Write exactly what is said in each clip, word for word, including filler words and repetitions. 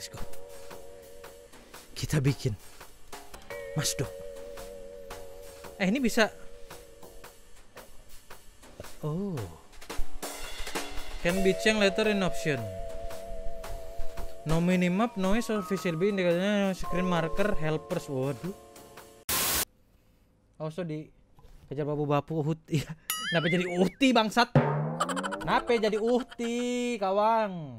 let's go. Kita bikin Masdok. Eh ini bisa. Oh, can be changed later in option. No minimap, noise or visibility indikatornya screen marker, helpers. Waduh. Also di kejar babu-babu Uhud. Iya. Kenapa jadi Uhti bangsat? Kenapa jadi Uhti, kawang?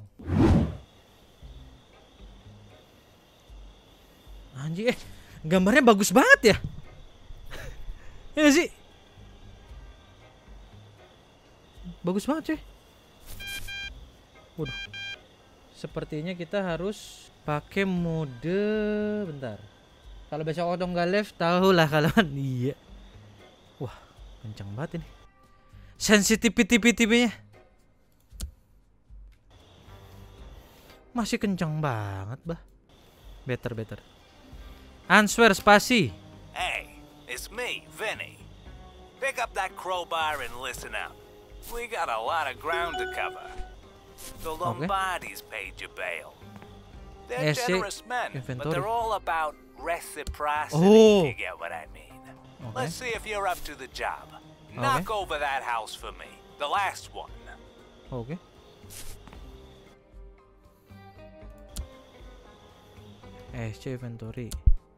Anjing, eh gambarnya bagus banget ya. Ya sih? Bagus banget cuy. Waduh. Sepertinya kita harus pakai mode, bentar. Kalau besok otong nggak live, tahulah kalian. Iya. Wah, kencang banget ini. Sensitivity-nya masih kencang banget, bah. Better, better. Answer spasi. Hey, it's me, Vinny. Pick up that crowbar and listen up. We got a lot of ground to cover. The Lombardis paid you bail. They're generous men, but they're all about reciprocity, oh. if you get what I mean. Okay. Let's see if you're up to the job. Knock okay. over that house for me. The last one. Oke. Okay. S C inventory.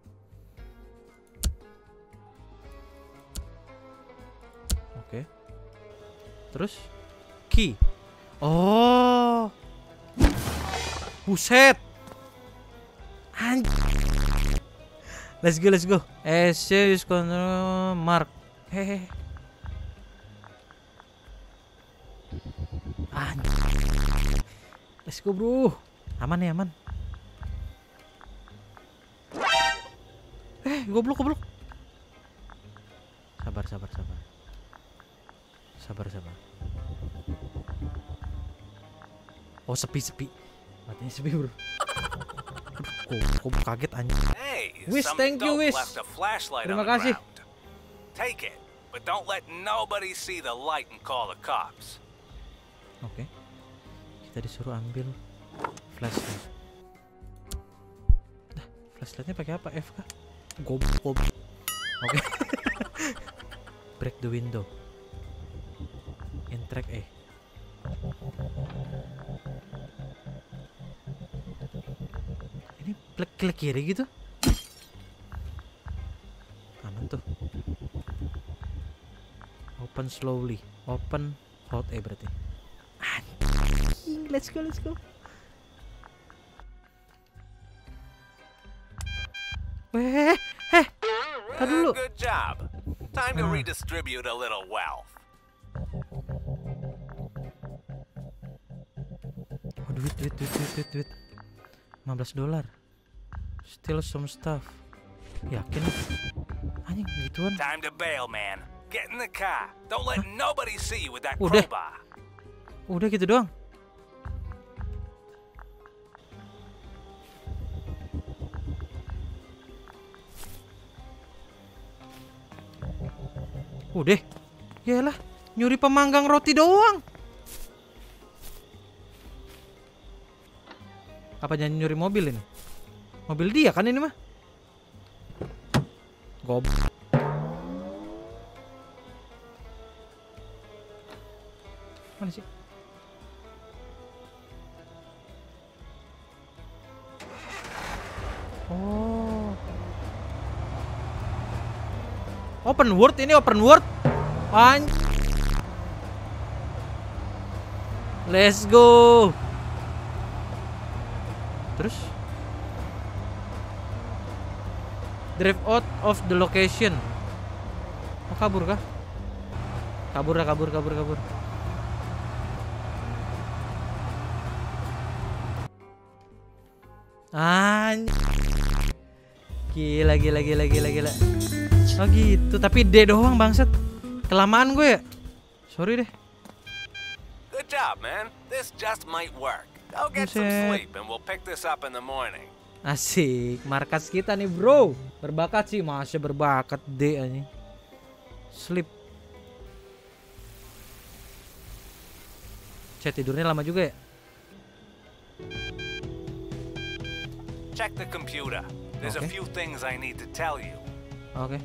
Oke. Okay. Terus key. Oh. Buset. Anjir. Let's go, let's go. S C use control mark. Hehehe. Anjir. Let's go, bro. Aman ya, aman. Eh, goblok, goblok. Sabar, sabar, sabar. Sabar, sabar. Oh, sepi, sepi. Matanya sepi, bro. Kok kaget anjing. Hey, Wish, thank you, Wish. Terima kasih. Take it, but don't let nobody see the light and call the cops. Oke. Okay. Kita disuruh ambil flashlight. Nah, flashlightnya pakai apa? F kah? Goblok, goblok. Oke. Okay. Break the window. In track E. Ini klik kiri gitu. Aman tuh. Open slowly. Open hold E berarti. Anjing, let's go, let's go. Weh, heh. Tadi dulu. Good job. Time to redistribute a little wealth. Oh, duit, duit, duit, duit, duit, duit. lima belas dolar. Still some stuff. Yakin? Anjing, gituan. Time to bail, man. Get in the car. Don't let huh? nobody see you with that Udah. crowbar. Udah gitu doang. Udah. Yalah, nyuri pemanggang roti doang. Apa jangan nyuri mobil ini? Mobil dia kan ini mah. Gob. Mana sih? Oh. Open world ini, open world. Anj. Let's go. Terus drive out of the location. Oh, kabur kah? Kabur lah, kabur, kabur, kabur. Anj. Gila, gila, gila, gila, gila. Oh gitu, tapi D doang bangsat. Kelamaan gue ya. Sorry deh. Good job, man. This just might work. Go get some sleep and we'll pick this up in the morning. Asik, markas kita nih, bro. Berbakat sih, masih berbakat D aja. Sleep. Cek tidurnya lama juga ya. Check the computer. There's a Okay. few things I need to tell you. Oke.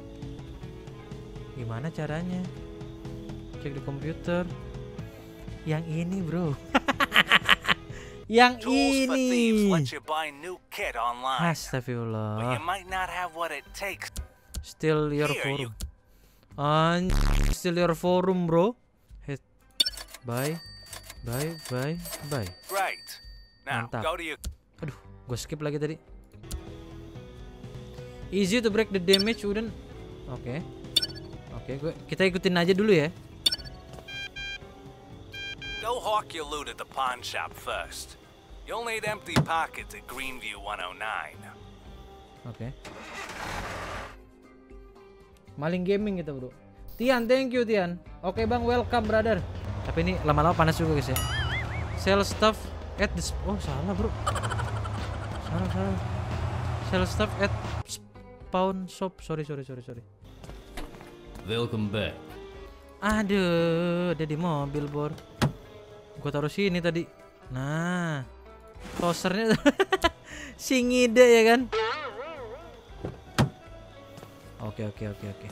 Gimana caranya? Cek di komputer. Yang ini, bro. Yang Tools for thieves ini. lets you buy new kit online, but you Astagfirullah. might not have what it takes. Still your Here, forum. you- Anj, still your forum, bro. Hit. Bye. Bye, bye, bye. Great. Now Mantap. go to your. Aduh, gue skip lagi tadi. Easy to break the damage, wouldn't. Oke. Oke, gue kita ikutin aja dulu ya. Go hawk your loot at the pawn shop first. You'll need empty pockets at Greenview one oh nine. Oke. Maling gaming kita, bro. Tian, thank you Tian. Oke bang, welcome brother. Tapi ini lama-lama panas juga guys ya. Sell stuff at this. Oh salah bro. Salah salah. Sell stuff at pawn shop. Sorry sorry sorry sorry. Welcome back. Aduh, ada di mobil bor. Gua taruh sini tadi. Nah, toasternya si ngide ya kan. Oke oke oke oke.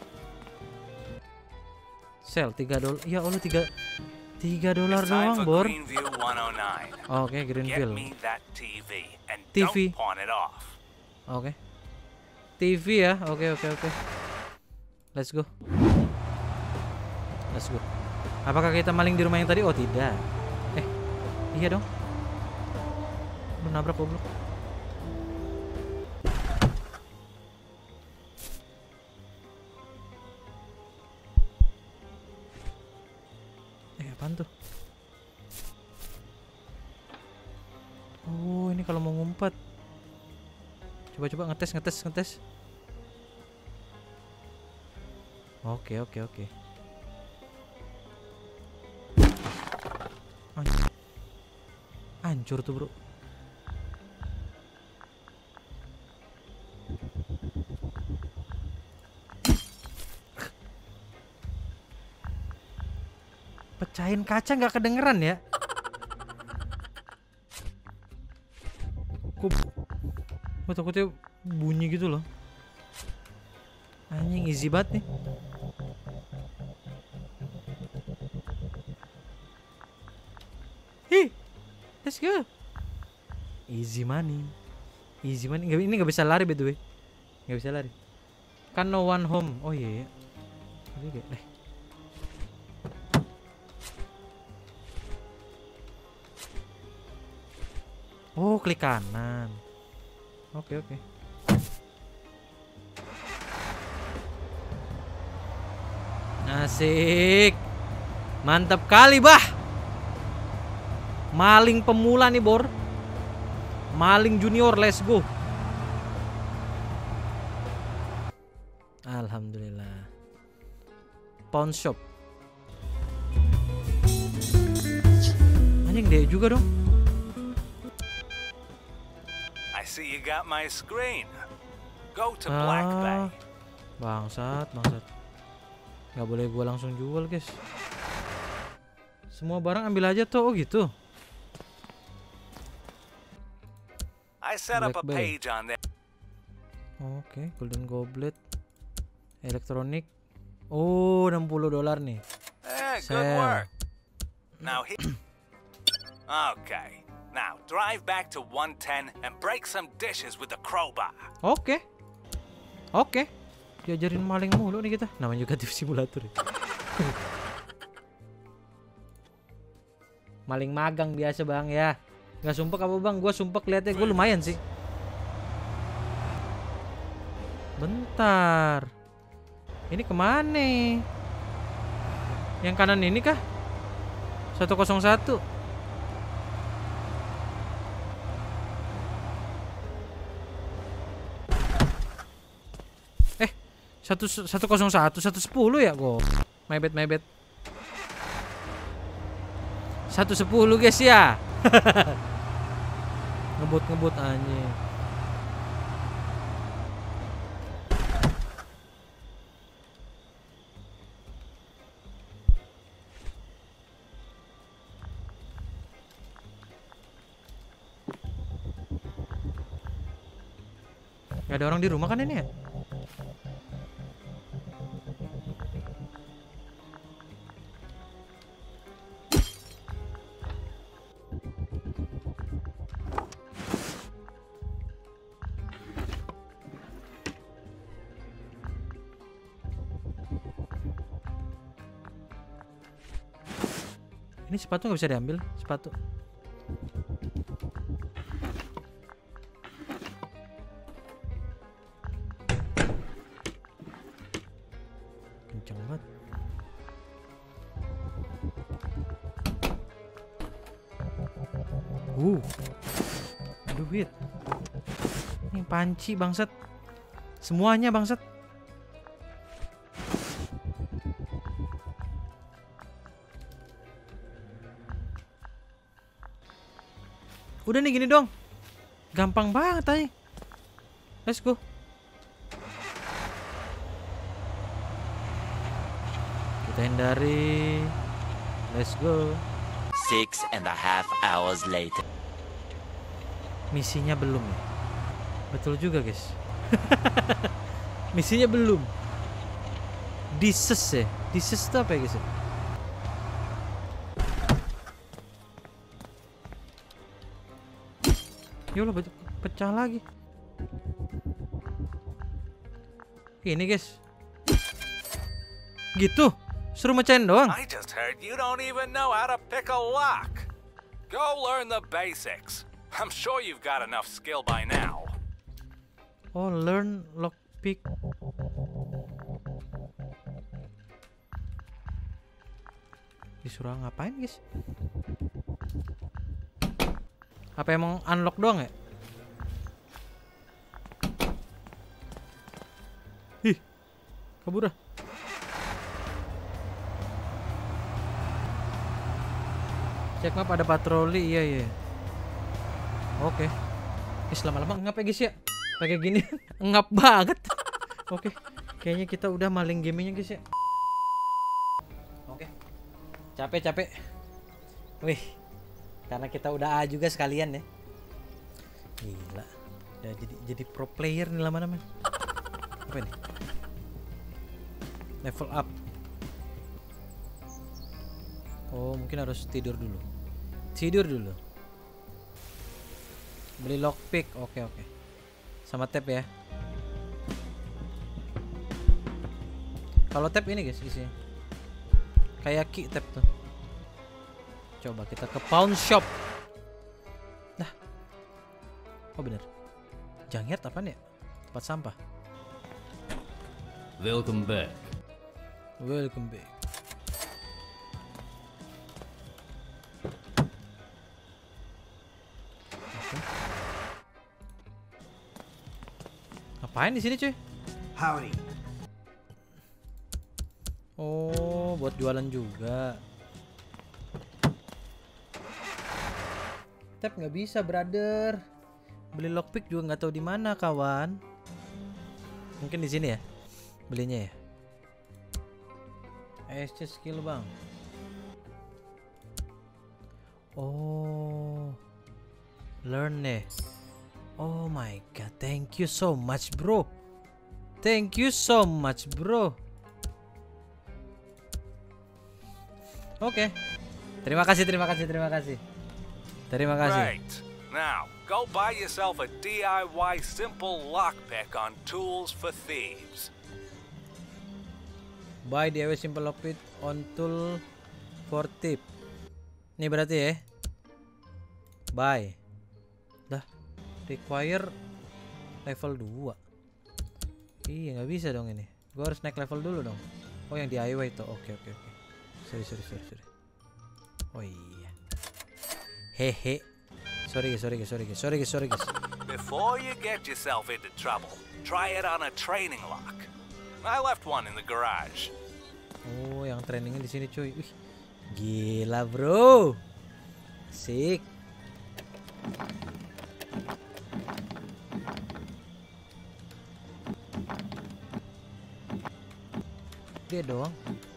Sell tiga dolar. Ya Allah tiga tiga dolar It's time doang for bor. Greenview one oh nine. Oke Get Greenville. me that T V and T V. don't pawn it off. Oke. T V ya. Oke oke oke. Let's go. Let's go. Apakah kita maling di rumah yang tadi? Oh tidak. Eh, iya dong. Lu nabrak goblok. Eh, apaan tuh? Oh, ini kalau mau ngumpet. Coba-coba ngetes, ngetes, ngetes. Oke, oke, oke. Anjir. Hancur tuh, bro. Pecahin kaca nggak kedengeran ya? Kok gue takutnya bunyi gitu loh. Anjing easy banget nih. Hi, let's go. Easy money, easy money. Nggak, ini nggak bisa lari by the way. Nggak bisa lari. Kan no one home. Oh iya. Yeah. Ini kayak, eh. Oh klik kanan. Oke oke. Asik. Mantap kali bah. Maling pemula nih bor. Maling junior, let's go. Alhamdulillah. Pawn shop. Anjing dia juga dong. I see you got my screen. Go to Black Bay. Ah, bangsat, bangsat. Nggak boleh gua langsung jual, guys. Semua barang ambil aja tuh, oh gitu. I set up a Black Bay. page on there. Oke, golden goblet. Elektronik. Oh, enam puluh dolar nih. Eh, good Sell. work. Now he. Okay. Now drive back to one ten and break some dishes with the crowbar. Oke. Oke. Diajarin maling mulu nih kita. Namanya juga Thief Simulator. Ya. Maling magang biasa bang ya. Nggak sumpek apa bang? Gue sumpek liatnya gue lumayan sih. Bentar. Ini kemana nih? Yang kanan ini kah? seratus satu. Eh, satu satu kosong satu satu sepuluh ya kok. My bad, my bad. Satu sepuluh guys ya. Ngebut ngebut anjing. Gak ada orang di rumah kan ini ya? Ini sepatu nggak bisa diambil, sepatu. Kenceng banget. Uh, duit. Ini panci bangsat. Semuanya bangsat. Udah nih gini dong. Gampang banget aja. Let's go. Kita hindari. Let's go. Six and a half hours later. Misinya belum ya? Betul juga guys. Misinya belum. Dises ya? Dises itu apa ya guys? Yolah pecah lagi. Ini guys. Gitu. Suruh mecahin doang. I just heard you don't even know how to pick a lock. Go learn the basics. I'm sure you've got enough skill by now. Oh, learn lockpick. Disuruh ngapain guys? Apa emang unlock doang ya? Ih, kabur dah. Cek map ada patroli, iya iya. Oke. Ih, lama-lama ngap ya guys ya. Pakai gini ngap banget. Oke, kayaknya kita udah maling gamenya guys ya. Oke. Capek-capek. Wih. Karena kita udah A juga sekalian ya. Gila. Udah jadi jadi pro player nih lama-lama. Apa ini? Level up. Oh, mungkin harus tidur dulu. Tidur dulu. Beli lockpick. Oke, oke. Sama tab ya. Kalau tab ini guys isinya. Kayak key tab tuh. Coba kita ke pawn shop. Nah. Oh bener. Junkyard apaan ya? Tempat sampah. Welcome back. Welcome back. Oke. Ngapain di sini cuy? Howdy. Oh, buat jualan juga. Tab nggak bisa, brother. Beli lockpick juga nggak tahu di mana, kawan. Mungkin di sini ya, belinya ya. S C skill bang. Oh, learn nih. Oh my god, thank you so much, bro. Thank you so much, bro. Oke. Okay. Terima kasih, terima kasih, terima kasih. Terima kasih. Right. Now, go buy yourself a D I Y simple lockpick on Tools for Thieves. Buy D I Y simple lockpick on Tool for Tip. Ini berarti ya. Buy. Dah. Require level dua. Iya, nggak bisa dong ini. Gua harus naik level dulu dong. Oh, yang D I Y itu. Oke, oke, oke. Sorry, sorry, sorry, sorry. Oh iya. Hehe. Sorry guys, sorry guys, sorry guys, sorry guys, sorry guys. Before you get yourself into trouble, try it on a training lock. I left one in the garage. Oh, yang trainingnya di sini cuy. Wih, gila bro. Sik. Dia doang.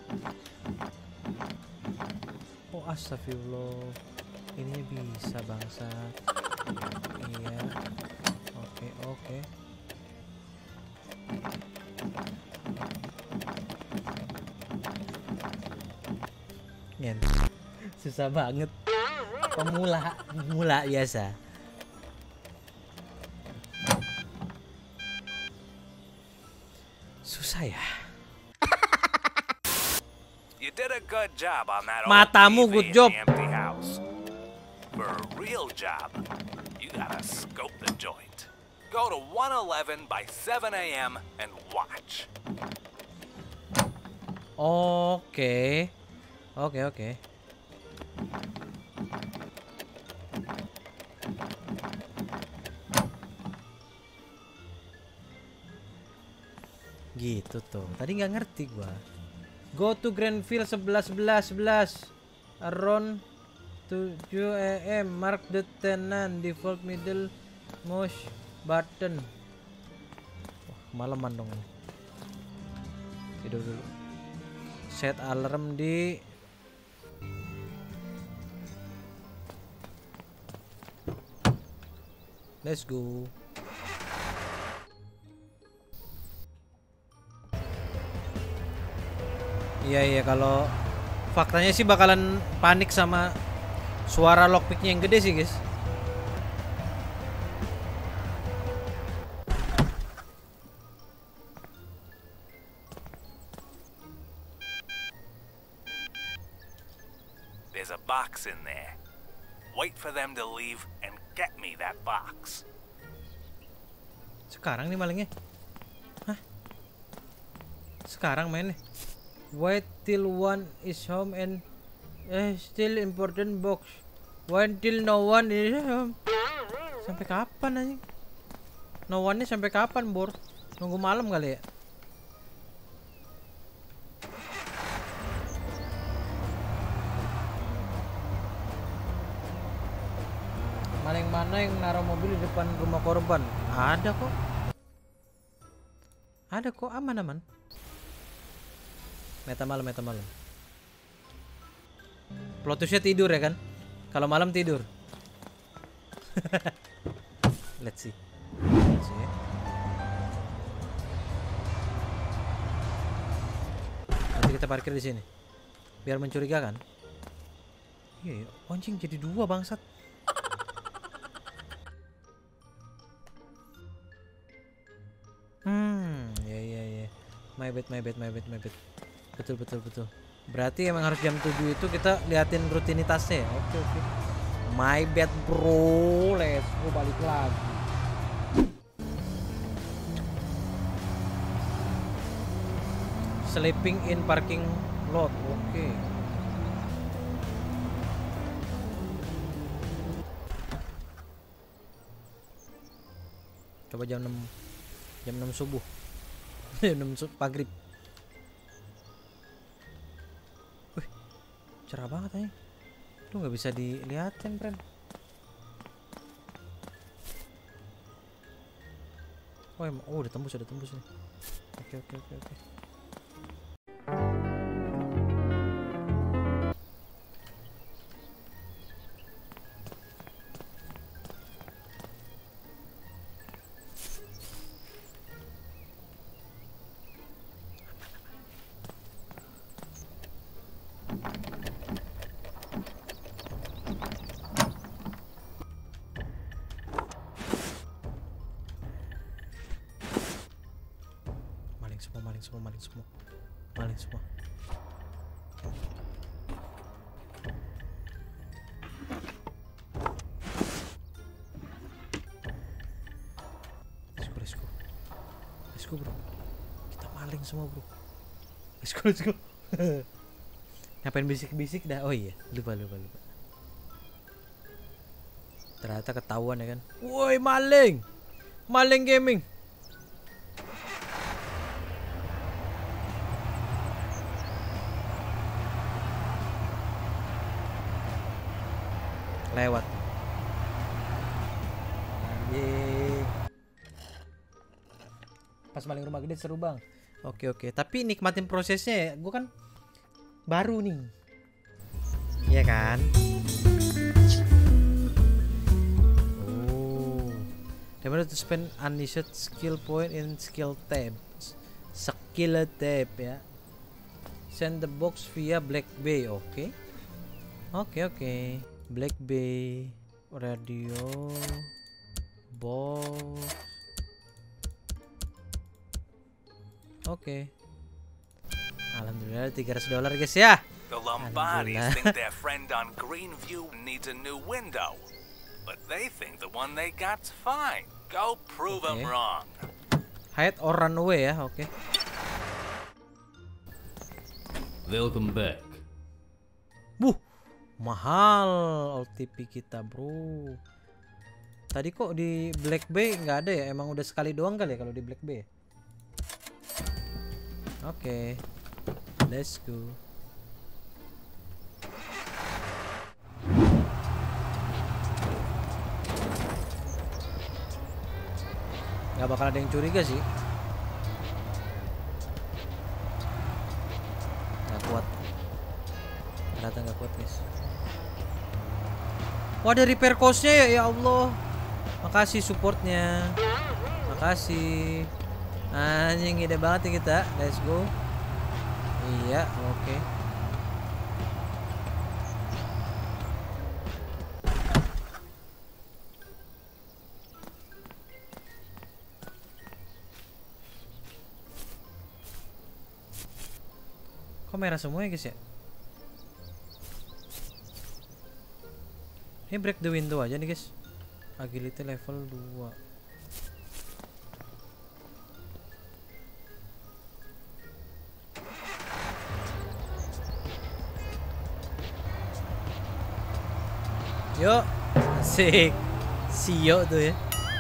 Oh, astagfirullah. Ini bisa bangsa. Iya. Oke, oke. Ngen. Susah banget. Pemula, pemula biasa. Susah ya. You did a good job on that old Matamu, T V good in job. the empty house. For a real job, you gotta scope the joint. Go to one eleven by seven A M and watch. Oke. Oke, oke. Gitu tuh. Tadi nggak ngerti gua. Go to Grandville sebelas sebelas sebelas. Around tujuh A M. Mark the tenant. Default middle mouse button. Wah, malaman dong. Tidur dulu. Set alarm di Let's go. Iya iya, kalau faktanya sih bakalan panik sama suara lockpicknya yang gede sih guys. There's a box in there. Wait for them to leave and get me that box. Sekarang nih malingnya. Hah? Sekarang mainnya. Wait till one is home and eh still important box. Wait till no one is home. Sampai kapan anjing? No one-nya sampai kapan, Bor? Nunggu malam kali ya? Maling mana yang naruh mobil di depan rumah korban? Ada kok. Ada kok, aman-aman. Meta malam, meta malam. Plotusnya tidur ya kan? Kalau malam tidur. Let's see. Let's see. Nanti kita parkir di sini. Biar mencurigakan. Iya, yeah, anjing jadi dua bangsat. Hmm, ya ya ya. My bad, my bad, my bad, my bad. Betul betul betul. Berarti emang harus jam tujuh itu kita liatin rutinitasnya ya. Oke oke. My bad bro. Let's go, balik lagi. Sleeping in parking lot. Oke. Coba jam enam. Jam enam subuh. Jam enam subuh maghrib. Wih, cerah banget aja. Lu nggak bisa dilihatin, friend. Oh, emang, oh udah tembus, udah tembus nih. Oke, oke, oke, oke. Maling semua, maling semua, maling semua, maling semua. Let's go, let's go, let's go bro. Kita maling semua bro. Let's go, let's go. Ngapain bisik-bisik dah? Oh iya, lupa, lupa, lupa. Ternyata ketahuan ya kan. Woi maling, maling gaming. Lewat. Anjing. Pas maling rumah gede seru bang. Oke oke. Tapi nikmatin prosesnya ya. Gue kan baru nih. Iya kan. Oh. Remember to spend unused skill point in skill tab. Skill tab ya. Send the box via Black Bay. Oke. Okay. Oke oke. Black Bay, radio, box. Oke. Alhamdulillah tiga ratus dolar guys ya. The Lombardis think their friend on Greenview needs a new window, but they think the one they got's fine. Go prove them Okay. wrong. Hide or run away ya, oke. Welcome back. Buh, mahal O T P kita bro. Tadi kok di Black Bay nggak ada ya? Emang udah sekali doang kali ya kalau di Black Bay? Oke, let's go. Gak bakal ada yang curiga sih. Gak kuat. Ternyata gak kuat guys. Wah ada repair cost-nya ya, ya Allah. Makasih supportnya. Makasih. Anjing ide banget nih kita. Let's go. Iya oke. Okay. Kok merah semua ya guys ya? Ini break the window aja nih guys. Agility level dua. Yuk, asik. Sio tuh ya.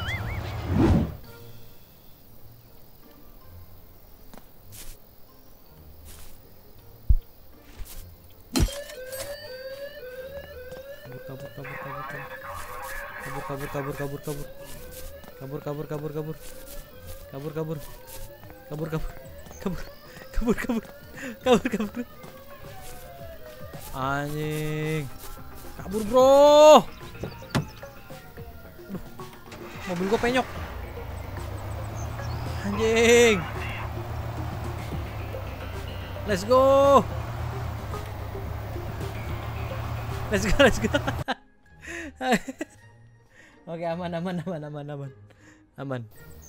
Kabur kabur kabur kabur kabur kabur kabur kabur kabur kabur kabur kabur kabur kabur kabur kabur kabur kabur anjing kabur bro. Aduh, mobil gua penyok anjing. Let's go let's go let's go. Oke aman aman aman aman aman aman.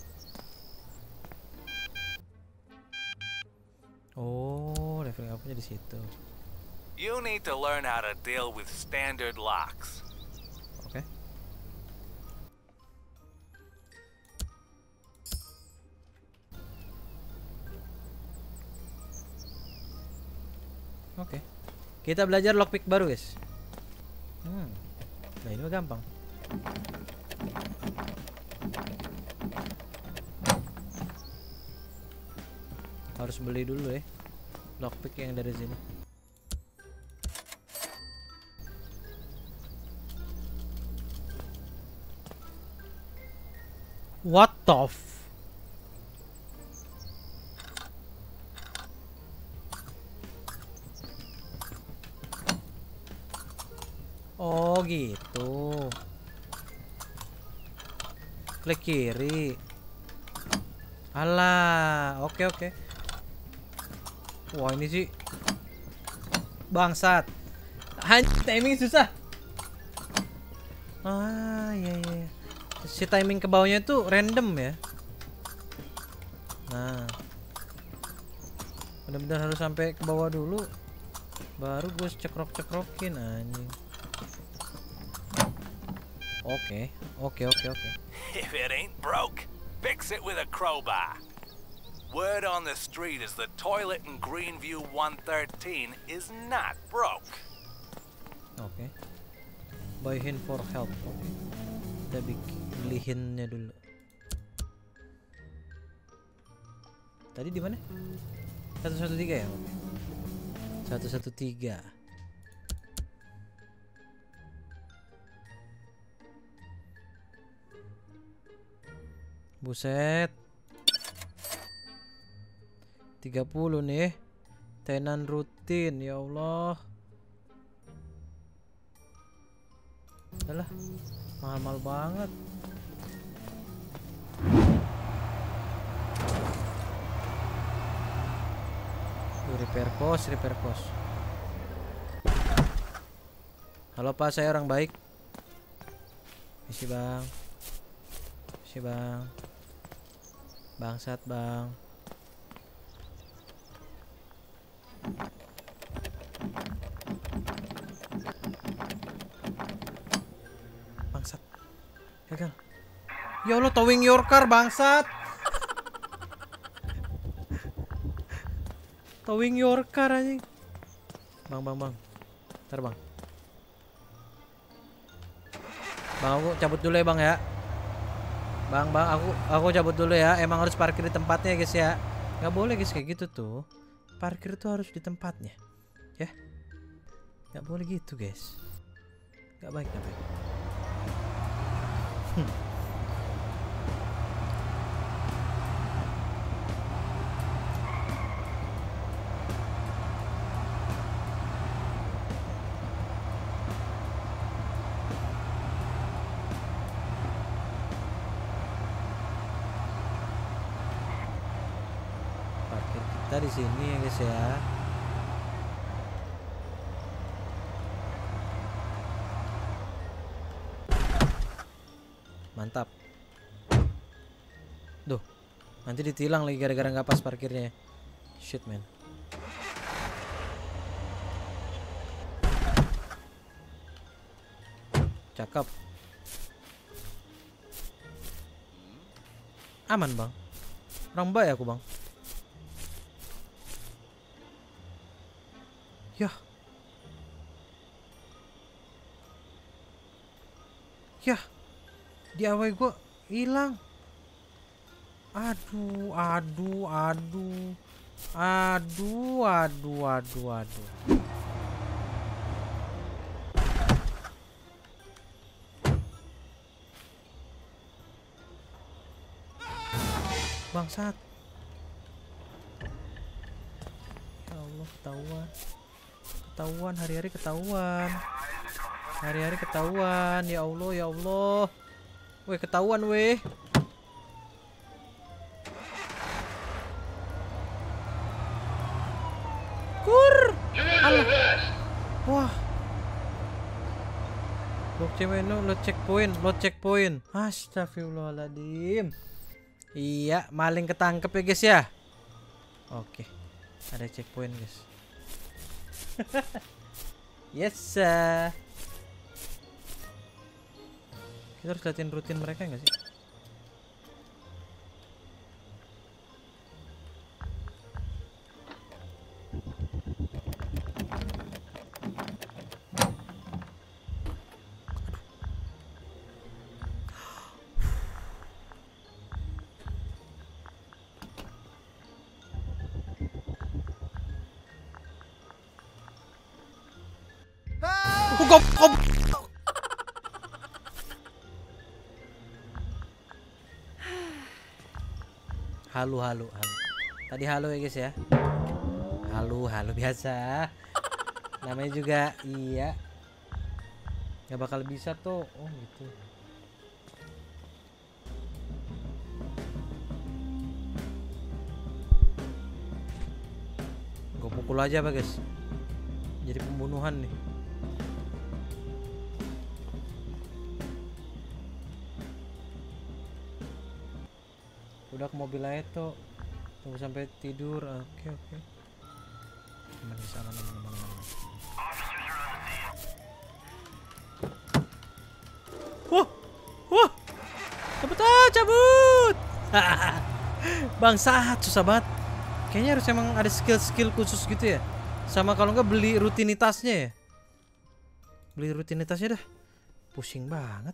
Oh leveling up-nya di situ. You need to learn how to deal with standard locks. Oke. Oke. Kita belajar lockpick baru guys. Hmm. Nah ini mah gampang. Harus beli dulu ya lockpick yang dari sini. What the f Oh gitu. Klik kiri. Alah, oke oke. Wah ini sih bangsat. Anjir, timing susah. Ah iya iya. Si timing ke bawahnya itu random ya. Nah, benar-benar harus sampai ke bawah dulu, baru gue cekrok-cekrokin anjing. Oke, oke oke oke. If it ain't broke, fix it with a crowbar. Word on the street is the toilet in Greenview one thirteen is not broke. Oke. Buy hin for help. Oke. Kita bikin beli hinnya dulu. Tadi di mana? satu satu tiga ya? Oke. satu satu tiga. Buset. tiga puluh nih. Tenan rutin, ya Allah. Alah, mahal-mahal banget. Tuh, repair cost, repair cost. Halo Pak, saya orang baik. Isi bang. Isi bang. Bangsat bang. Bangsat. Gagal. Ya Allah, towing your car bangsat. Towing your car anjing. Bang bang bang. Ntar bang. Bang aku cabut dulu ya bang ya. Bang bang aku aku cabut dulu ya. Emang harus parkir di tempatnya guys ya. Nggak boleh guys kayak gitu tuh. Parkir tuh harus di tempatnya. Ya. Nggak boleh gitu guys. Nggak baik nggak baik. Hmm. Parkir kita di sini ya guys ya. Mantap. Duh, nanti ditilang lagi gara-gara nggak pas parkirnya. Shit man. Cakep. Aman bang. Orang baik aku bang. Yah. Yah. D I Y gua hilang. Aduh, aduh, aduh. Aduh, aduh, aduh, aduh. Bangsat. Ya Allah, ketahuan. Ketahuan, hari-hari ketahuan. Hari-hari ketahuan. Ya Allah, ya Allah. Weh, ketahuan weh. Kur. Alah. Wah. Lo cewek no, lo checkpoint, lo checkpoint. Astagfirullahaladzim. Iya, maling ketangkep ya guys ya. Oke. Ada checkpoint guys. Yes sir. Kita harus latihan rutin mereka nggak sih? Gop, gop. Halo, halo, halo. Tadi halo ya guys ya. Halo, halo biasa. Namanya juga iya. Gak bakal bisa tuh. Oh gitu. Gue pukul aja apa guys. Jadi pembunuhan nih. Udah ke mobil aja tuh. Tunggu sampai tidur. Oke oke. Aman bisa aman aman aman aman. Wah wah. Cabut ah cabut. Bangsat susah banget. Kayaknya harus emang ada skill-skill khusus gitu ya. Sama kalau nggak beli rutinitasnya ya. Beli rutinitasnya dah. Pusing banget.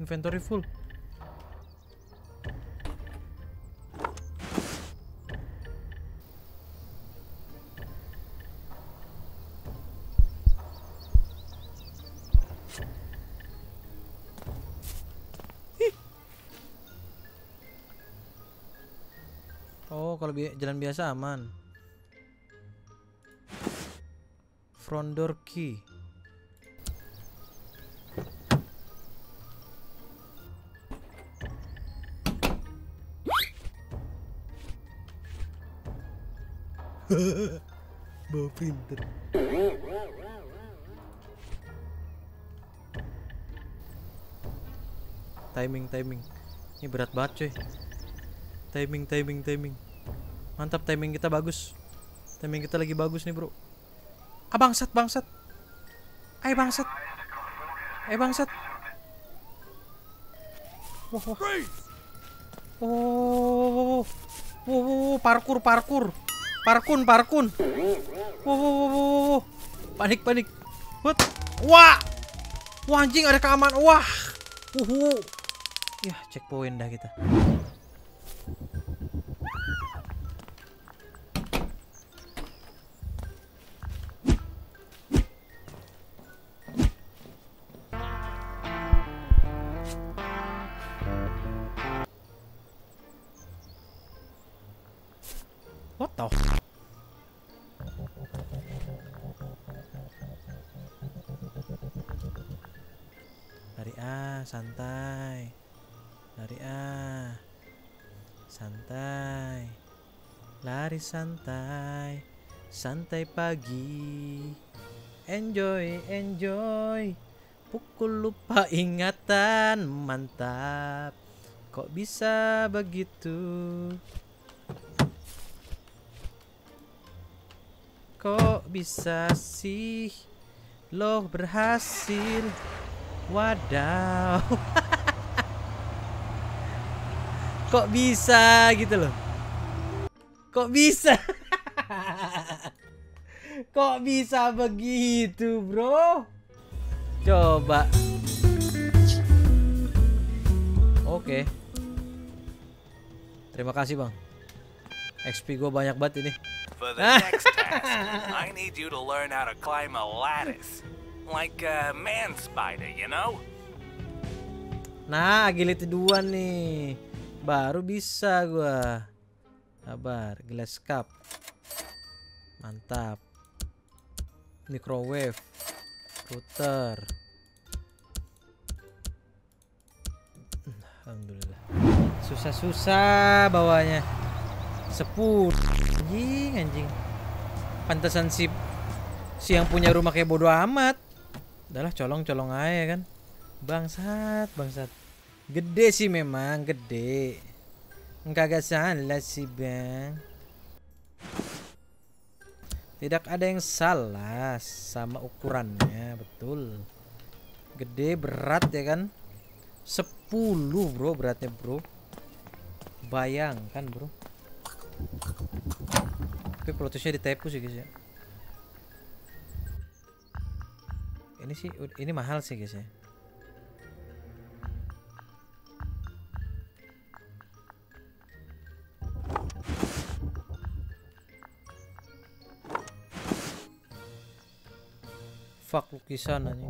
Inventory full. Oh, kalau bi jalan biasa aman. Front door key. Bawa printer. Timing, timing. Ini berat banget coy. Timing, timing, timing. Mantap, timing kita bagus. Timing kita lagi bagus nih bro. Ah bangsat, bangsat. Ayo bangsat. Ayo bangsat. Wah, wah. Oh, wow, wow, parkur, parkur. Parkun, parkun. Wow, wow, wow, wow. Panik, panik. What? Wah. Wah anjing ada keamanan. Wah. Uhu. Ya, checkpoint dah kita. What the? Lari ah, santai. Lari ah. Santai. Lari santai. Santai pagi. Enjoy, enjoy. Pukul lupa ingatan, mantap. Kok bisa begitu? Kok bisa sih lo berhasil? Wadaw. Kok bisa gitu loh? Kok bisa? Kok bisa begitu bro? Coba. Oke. Terima kasih bang. X P gue banyak banget ini. For the next task, I need you to learn how to climb a lattice. Like a man spider, you know? Nah, agility dua nih. Baru bisa gua. Sabar, glass cup. Mantap. Microwave. Router. Alhamdulillah. Susah-susah bawanya. Sepuluh. Anjing, anjing. Pantesan si si yang punya rumah kayak bodoh amat. Udahlah colong-colong aja kan. Bangsat, bangsat. Gede sih memang, gede. Kagak salah sih bang. Tidak ada yang salah sama ukurannya, betul. Gede, berat ya kan. Sepuluh bro beratnya bro. Bayangkan bro. Tapi plotusnya ditepu sih guys ya. Ini sih, ini mahal sih guys ya. Fuck lukisan aja.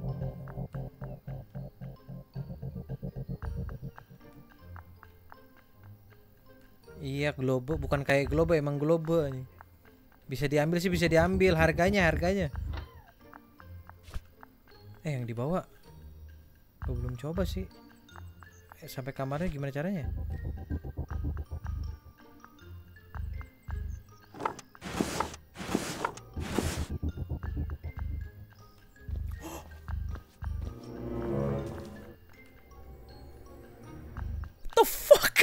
Iya globe, bukan kayak globe, emang globe nih. Bisa diambil sih, bisa diambil. Harganya, harganya. Eh yang dibawa gue belum coba sih. Eh, sampai kamarnya gimana caranya? The fuck?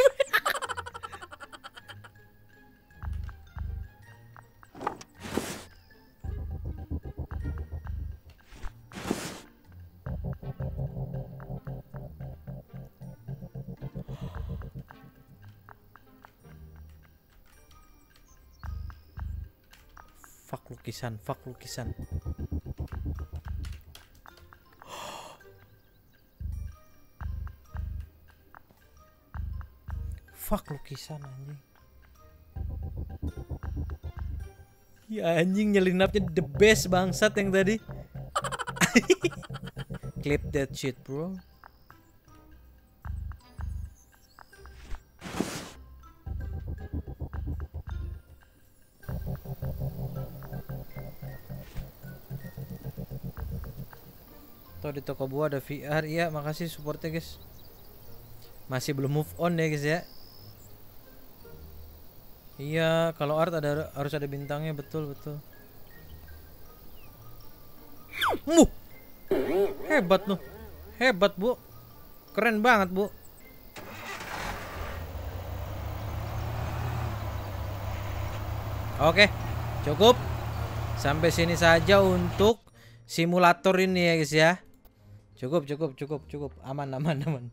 Fuck lukisan, fuck lukisan. Fuck, lukisan anjing. Ya anjing, nyelinapnya the best bangsat yang tadi. Clip that shit, bro. Tuh di toko buah ada V R. Iya, makasih supportnya guys. Masih belum move on ya guys ya. Iya, kalau art ada harus ada bintangnya, betul betul. Muh, hebat loh, hebat bu, keren banget bu. Oke, cukup sampai sini saja untuk simulator ini ya guys ya. Cukup, cukup, cukup, cukup, aman, aman, aman.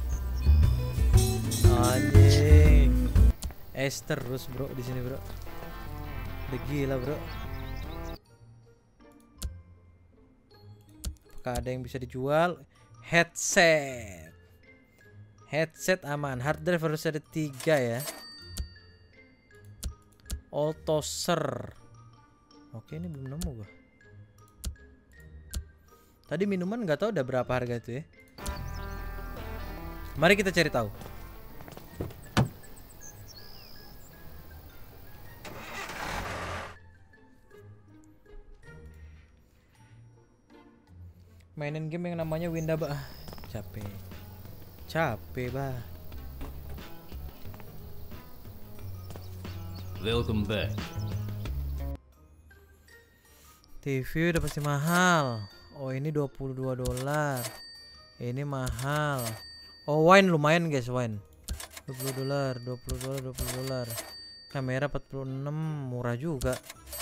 Anjing, es terus bro di sini bro, udah gila bro. Apakah ada yang bisa dijual? Headset, headset aman. Hard drive harus ada tiga ya. Altoser. Oke, ini belum nemu gua. Tadi minuman nggak tahu udah berapa harga itu ya. Mari kita cari tahu. Mainin game yang namanya Winda bah. Capek. Capek bah. Welcome back. T V udah pasti mahal. Oh, ini dua puluh dua dolar. Ini mahal. Oh, wine lumayan guys, wine. dua puluh dolar, dua puluh dolar, dua puluh dolar. Kamera empat puluh enam, murah juga.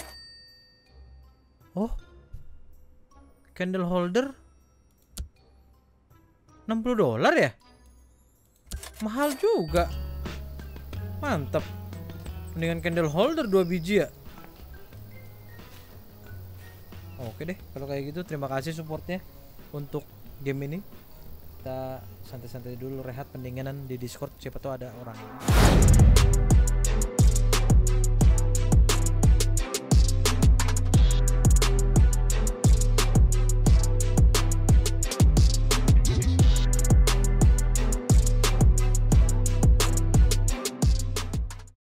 Oh. Candle holder enam puluh dolar ya? Mahal juga. Mantap. Mendingan candle holder dua biji ya. Oke deh, kalau kayak gitu terima kasih supportnya untuk game ini. Kita santai-santai dulu, rehat pendinginan di Discord, siapa tahu ada orang.